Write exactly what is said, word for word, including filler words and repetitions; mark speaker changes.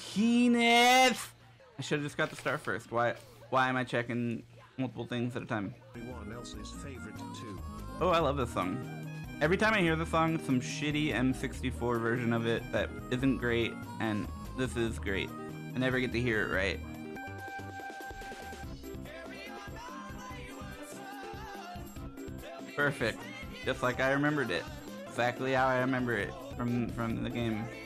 Speaker 1: Kenneth! I should have just got the star first. Why Why am I checking multiple things at a time?
Speaker 2: Everyone else's favorite too.
Speaker 1: Oh, I love this song. Every time I hear the song, some shitty M sixty-four version of it that isn't great, and this is great. I never get to hear it right. Perfect. Just like I remembered it. Exactly how I remember it from, from the game.